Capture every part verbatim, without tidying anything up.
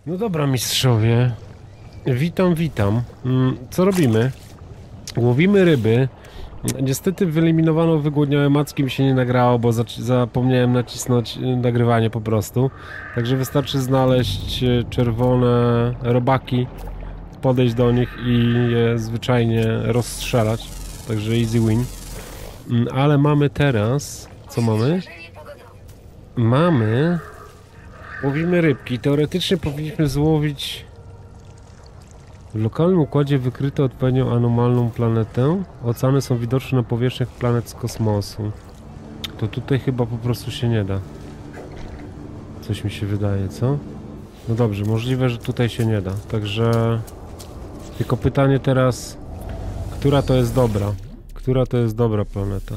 No dobra, mistrzowie. Witam, witam. Co robimy? Łowimy ryby. Niestety wyeliminowano wygłodniałe macki, mi się nie nagrało, bo zapomniałem nacisnąć nagrywanie po prostu. Także wystarczy znaleźć czerwone robaki, podejść do nich i je zwyczajnie rozstrzelać. Także easy win. Ale mamy teraz... Co mamy? Mamy... Łowimy rybki. Teoretycznie powinniśmy złowić... W lokalnym układzie wykryto odpowiednią anomalną planetę. Oceany są widoczne na powierzchniach planet z kosmosu. To tutaj chyba po prostu się nie da. Coś mi się wydaje, co? No dobrze, możliwe, że tutaj się nie da. Także... Tylko pytanie teraz... Która to jest dobra? Która to jest dobra planeta?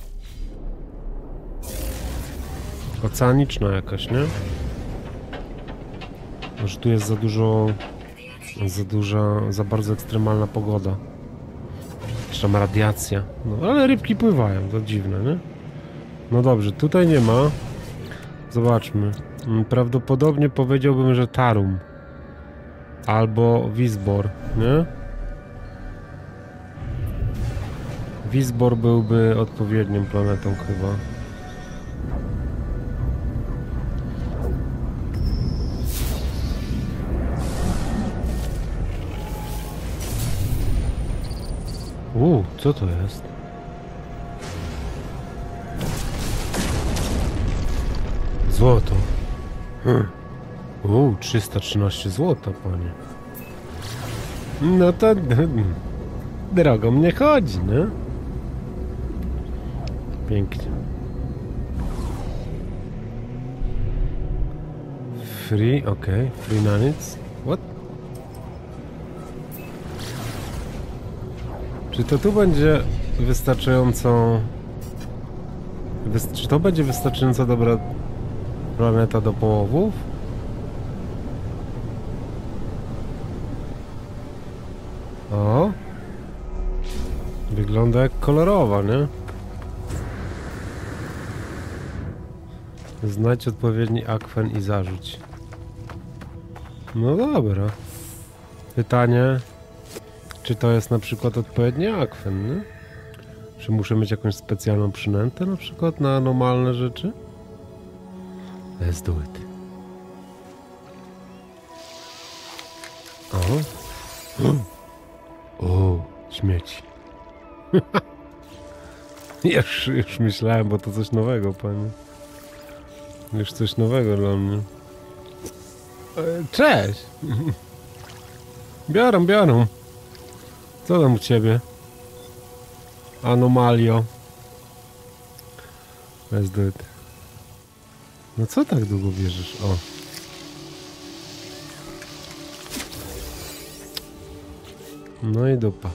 Oceaniczna jakaś, nie? Może tu jest za dużo... Za duża, za bardzo ekstremalna pogoda. Jeszcze tam radiacja. No ale rybki pływają, to dziwne, nie? No dobrze, tutaj nie ma. Zobaczmy. Prawdopodobnie powiedziałbym, że Tarum. Albo Wisbor, nie? Wisbor byłby odpowiednią planetą chyba. Uuu, co to jest? Złoto. Hmm. Uuu, trzysta trzynaście złota, panie. No to... Drogo mnie chodzi, nie? Pięknie. Free, ok. Free na nic. What? Czy to tu będzie wystarczająco... Wy... Czy to będzie wystarczająco dobra planeta do połowów? O! Wygląda jak kolorowa, nie? Znajdź odpowiedni akwen i zarzuć. No dobra. Pytanie... Czy to jest na przykład odpowiedni akwen, nie? Czy muszę mieć jakąś specjalną przynętę na przykład na anomalne rzeczy? Let's do it. O! O, śmieci. już, już myślałem, bo to coś nowego, panie. Już coś nowego dla mnie. Cześć! Biorą, biorą. Co tam u ciebie? Anomalio. Let's do it. No co tak długo bierzesz? O. No i dupa.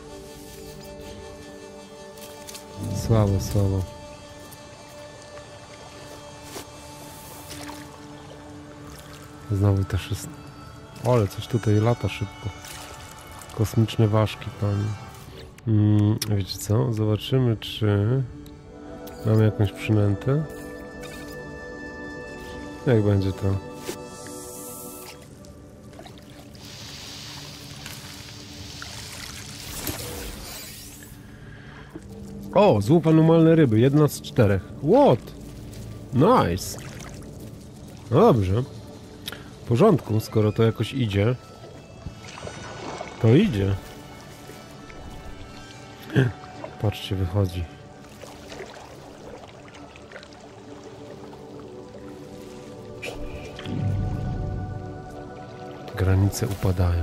Słabo, słabo. Znowu też jest... Ale coś tutaj lata szybko. Kosmiczne ważki, pani. Mm, wiecie co? Zobaczymy, czy mamy jakąś przynętę. Jak będzie to? O! Złów anomalne ryby. Jedna z czterech. What? Nice. No dobrze. W porządku, skoro to jakoś idzie. To idzie. Patrzcie, wychodzi. Granice upadają.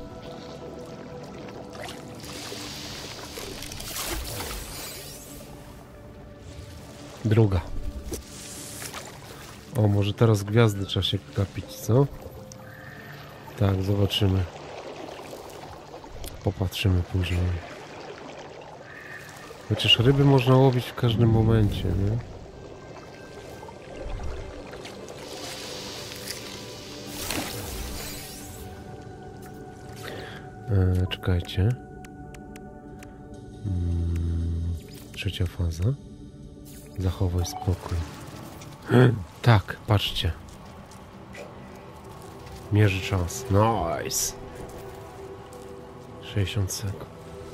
Druga. O, może teraz gwiazdy trzeba się gapić, co? Tak, zobaczymy. Popatrzymy później. Chociaż ryby można łowić w każdym momencie, nie? E, czekajcie. Hmm, trzecia faza. Zachowaj spokój. Tak, patrzcie. Mierzy czas. Nice. sześćdziesiąt sekund.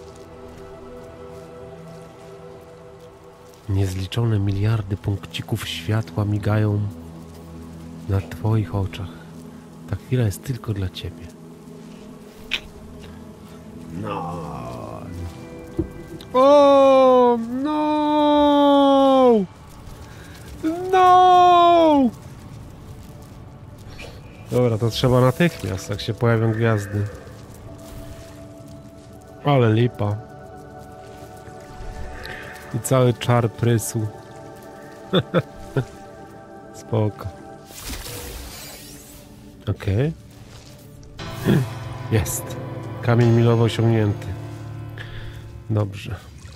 Niezliczone miliardy punkcików światła migają na twoich oczach. Ta chwila jest tylko dla ciebie. No. O, no! No! Dobra, to trzeba natychmiast, jak się pojawią gwiazdy. Ale lipa. I cały czar prysu. Spoko. Okej. Okay. Jest. Kamień milowy osiągnięty. Dobrze.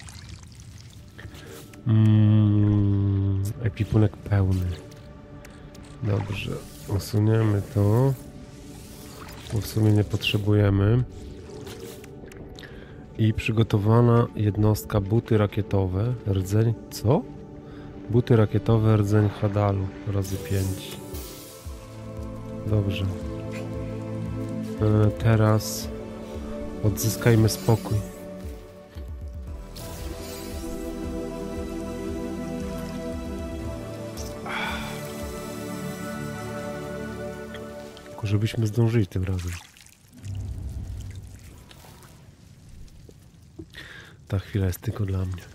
Mm, ekwipunek pełny. Dobrze. Usuniemy to. Bo w sumie nie potrzebujemy. I przygotowana jednostka buty rakietowe. Rdzeń. Co? Buty rakietowe, rdzeń Hadalu. Razy pięć. Dobrze. E, teraz odzyskajmy spokój. Tylko żebyśmy zdążyli tym razem. Ta chwila jest tylko dla mnie.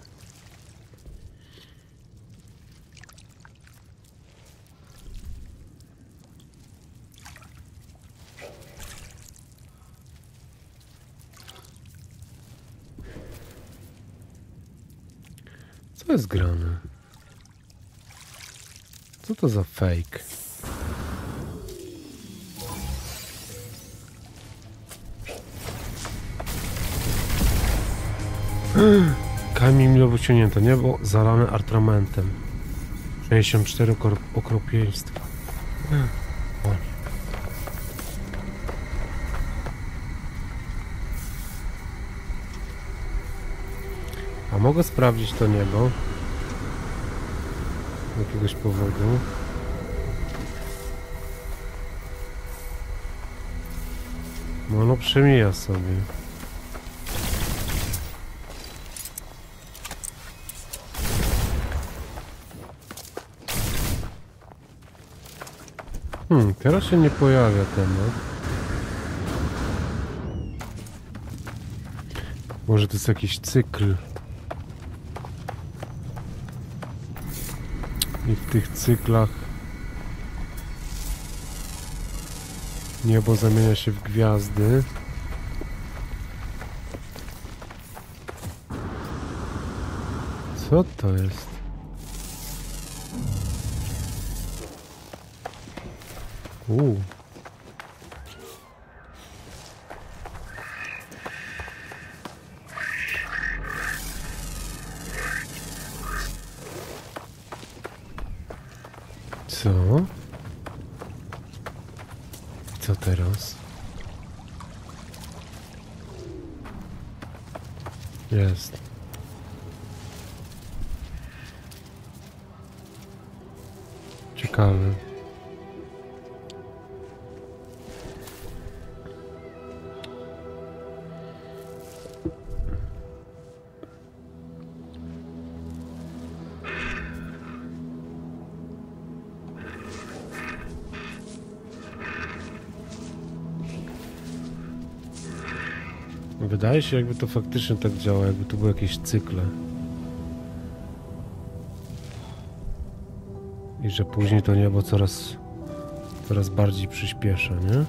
Co jest grane? Co to za fake? Kamień milowy osiągnięty, niebo zalane atramentem. sześćdziesiąt cztery okropieństwa. O nie. A mogę sprawdzić to niebo? Z jakiegoś powodu. No ono przemija sobie. Hmm, teraz się nie pojawia temat. Może to jest jakiś cykl. I w tych cyklach niebo zamienia się w gwiazdy. Co to jest? Uuu. Co? Co teraz? Jest. Ciekawe. Wydaje się, jakby to faktycznie tak działa, jakby tu były jakieś cykle. I że później to niebo coraz, coraz bardziej przyspiesza, nie?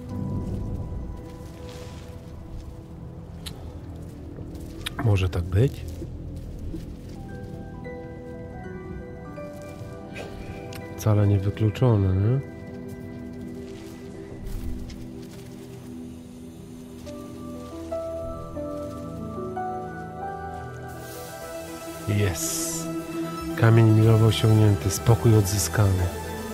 Może tak być? Wcale nie wykluczone, nie? Jest. Kamień milowy osiągnięty, spokój odzyskany.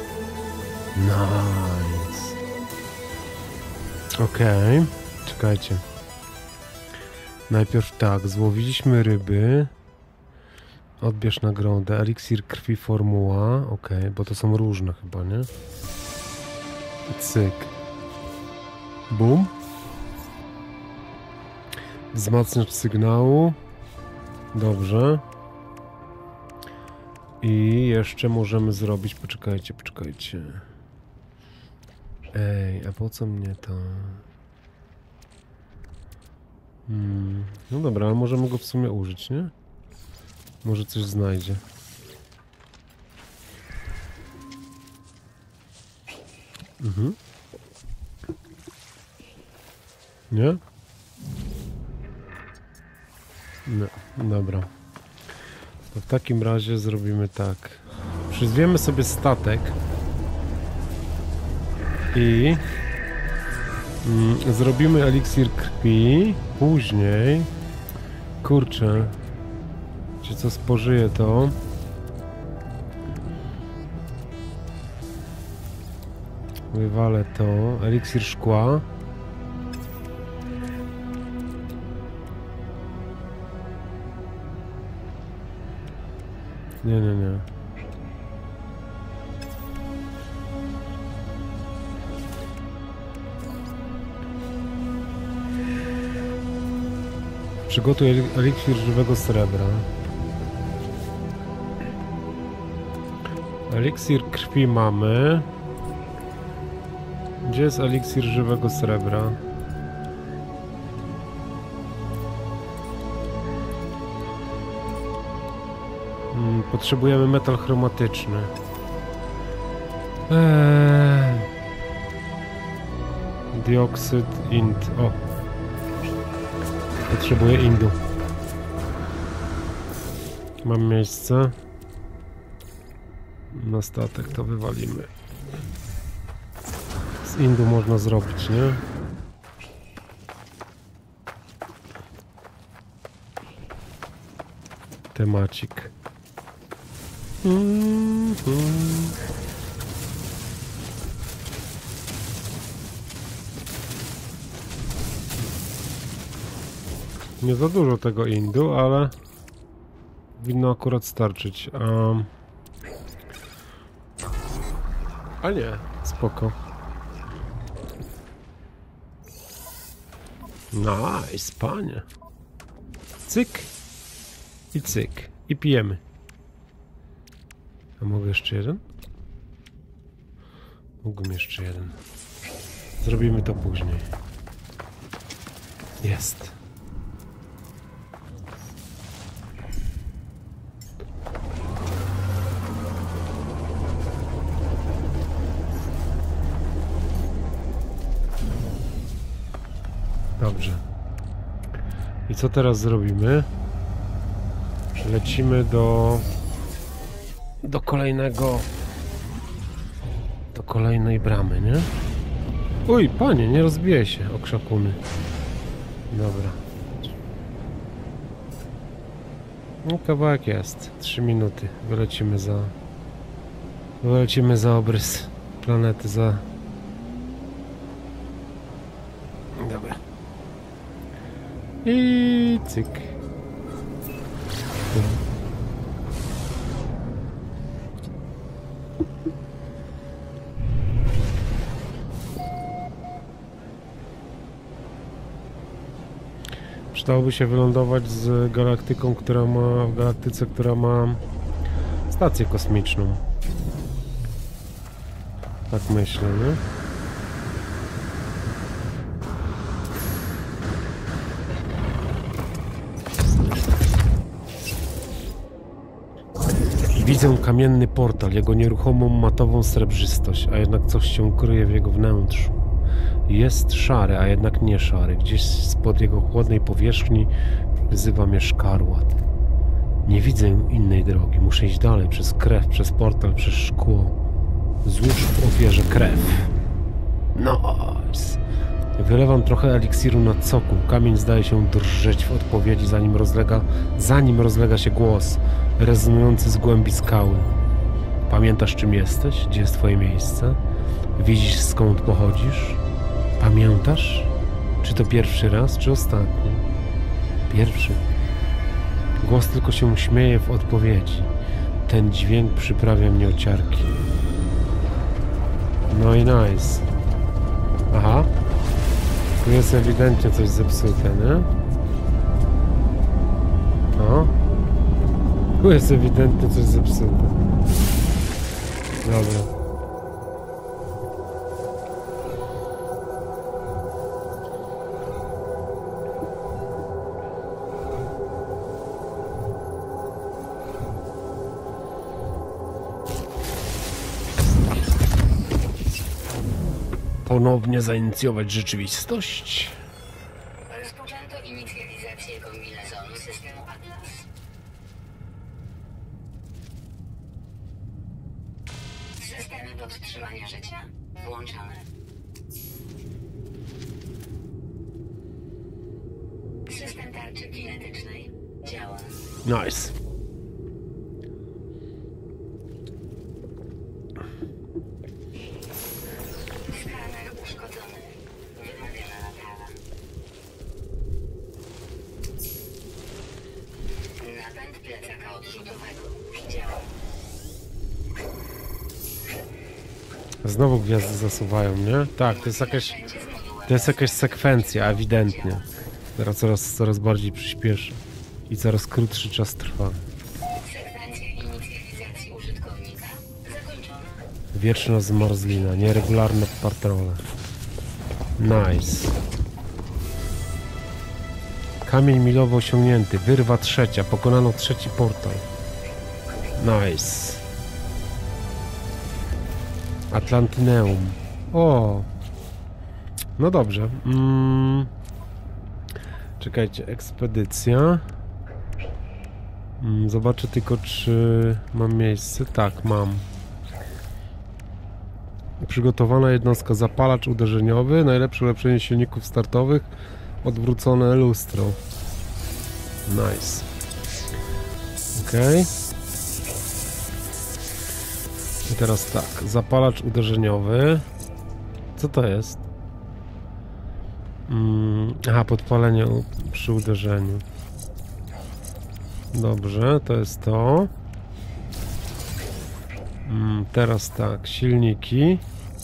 Nice. Okej, okay. Czekajcie. Najpierw tak, złowiliśmy ryby. Odbierz nagrodę. Eliksir krwi formuła. Okej, okay, bo to są różne chyba, nie? Cyk. Bum. Wzmacniacz sygnału. Dobrze. I jeszcze możemy zrobić... Poczekajcie, poczekajcie. Ej, a po co mnie to... Hmm. No dobra, ale możemy go w sumie użyć, nie? Może coś znajdzie. Mhm. Nie? No, dobra. To w takim razie zrobimy tak. Przyzwiemy sobie statek i mm, zrobimy eliksir krwi. Później, kurczę, czy co spożyje to? Wywalę to. Eliksir szkła. Nie, nie, nie. Przygotuj eliksir żywego srebra. Eliksir krwi mamy. Gdzie jest eliksir żywego srebra? Hmm, potrzebujemy metal chromatyczny. Eee. Dioksyd, int. O! Potrzebuję indu. Mam miejsce. Na statek to wywalimy. Z indu można zrobić, nie? Temacik. Mm -hmm. Nie za dużo tego indu, ale powinno akurat starczyć. Um. A nie, spoko. Nice, panie. Cyk i cyk. I pijemy. A mogę jeszcze jeden? Mógłbym jeszcze jeden. Zrobimy to później. Jest. Dobrze. I co teraz zrobimy? Lecimy do... do kolejnego... do kolejnej bramy, nie? Uj, panie, nie rozbijaj się, okrzakuny. Dobra. No kawałek jest. Trzy minuty. Wylecimy za... Wylecimy za obrys planety, za... Dobra. I cyk. Przydałoby się wylądować z galaktyką, która ma... w galaktyce, która ma stację kosmiczną. Tak myślę, nie? Widzę kamienny portal, jego nieruchomą matową srebrzystość, a jednak coś się kryje w jego wnętrzu. Jest szary, a jednak nie szary. Gdzieś spod jego chłodnej powierzchni wyzywa mnie szkarłat. Nie widzę innej drogi. Muszę iść dalej, przez krew, przez portal, przez szkło. Złóż w ofierze krew. Nice. Wylewam trochę eliksiru na cokół. Kamień zdaje się drżeć w odpowiedzi, zanim rozlega, zanim rozlega się głos rezonujący z głębi skały. Pamiętasz, czym jesteś? Gdzie jest twoje miejsce? Widzisz, skąd pochodzisz? Pamiętasz? Czy to pierwszy raz, czy ostatni? Pierwszy. Głos tylko się śmieje w odpowiedzi. Ten dźwięk przyprawia mnie o ciarki. No i nice. Aha. Tu jest ewidentnie coś zepsute, nie? O. Tu jest ewidentnie coś zepsute. Dobra. Ponownie zainicjować rzeczywistość. Rozpoczęto inicjalizację kombinezonu systemu Atlas. Systemy podtrzymania życia włączone. System tarczy kinetycznej działa. Nice. Skaner uszkodzony. Wymawiana naprawa. Napęd plecaka odrzutowego działa. Znowu gwiazdy zasuwają, nie? Tak, to jest jakaś, to jest jakaś sekwencja, ewidentnie. Teraz coraz, coraz bardziej przyspieszy. I coraz krótszy czas trwa. Sekwencja inicjalizacji użytkownika zakończona. Wieczna zmarzlina, nieregularne patrole. Nice. Kamień milowy osiągnięty, wyrwa trzecia, pokonano trzeci portal. Nice. Atlantyneum. O. No dobrze. Mm. Czekajcie, ekspedycja. Mm, zobaczę tylko, czy mam miejsce. Tak, mam. Przygotowana jednostka, zapalacz uderzeniowy, najlepsze ulepszenie silników startowych, odwrócone lustro. Nice. Okej. I teraz tak, zapalacz uderzeniowy. Co to jest? Mm, aha, podpalenie u, przy uderzeniu. Dobrze, to jest to. Mm, teraz tak, silniki.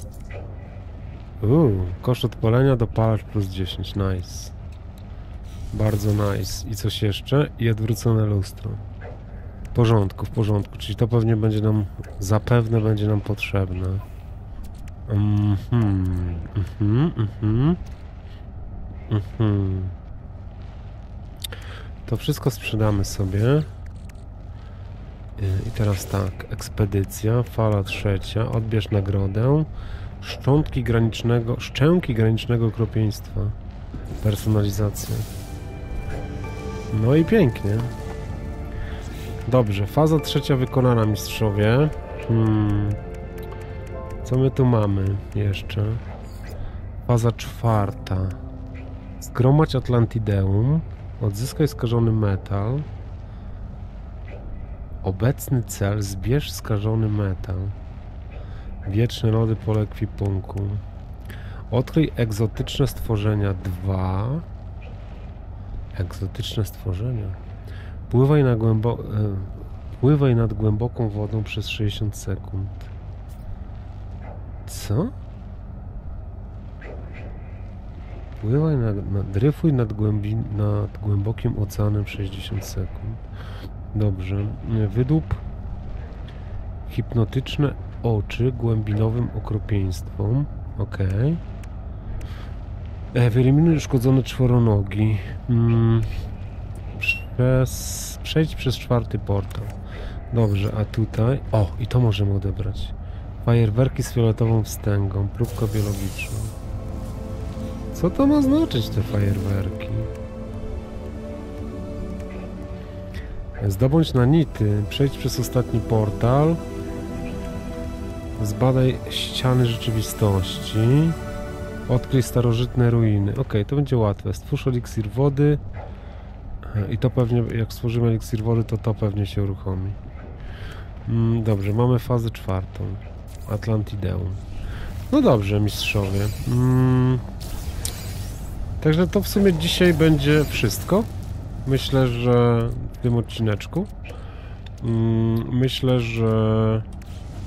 Uuu, koszt odpalenia, dopalacz plus dziesięć, nice. Bardzo nice. I coś jeszcze? I odwrócone lustro. W porządku, w porządku, czyli to pewnie będzie nam, zapewne będzie nam potrzebne. Mhm, mhm, mhm. Mhm. To wszystko sprzedamy sobie. I teraz tak, ekspedycja, fala trzecia, odbierz nagrodę, szczątki granicznego, szczęki granicznego okropieństwa, personalizacja. No i pięknie. Dobrze, faza trzecia wykonana, mistrzowie. Hmm. Co my tu mamy jeszcze? Faza czwarta. Zgromadź Atlantideum, odzyskaj skażony metal. Obecny cel, zbierz skażony metal. Wieczne lody pole ekwipunku. Odkryj egzotyczne stworzenia dwa. Egzotyczne stworzenia. Pływaj, na głębo... Pływaj nad głęboką wodą przez sześćdziesiąt sekund. Co? Pływaj, na, na, dryfuj nad, głębi, nad głębokim oceanem sześćdziesiąt sekund. Dobrze. Wydłup hipnotyczne oczy głębinowym okropieństwom. Ok. E, wyeliminuj uszkodzone czworonogi. Hmm. Przez, przejdź przez czwarty portal. Dobrze, a tutaj... O, i to możemy odebrać. Fajerwerki z fioletową wstęgą. Próbka biologiczna. Co to ma znaczyć, te fajerwerki? Zdobądź nanity. Przejdź przez ostatni portal. Zbadaj ściany rzeczywistości. Odkryj starożytne ruiny. Ok, to będzie łatwe. Stwórz eliksir wody. I to pewnie, jak stworzymy eliksir wody, to to pewnie się uruchomi. Mm, dobrze, mamy fazę czwartą. Atlantideum. No dobrze, mistrzowie. Mm. Także to w sumie dzisiaj będzie wszystko. Myślę, że w tym odcineczku. Mm, myślę, że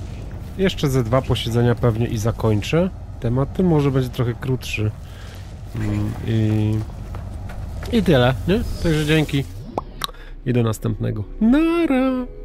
jeszcze ze dwa posiedzenia pewnie i zakończę temat. Ten może będzie trochę krótszy. Mm, I, I tyle, nie? Także dzięki i do następnego. Nara!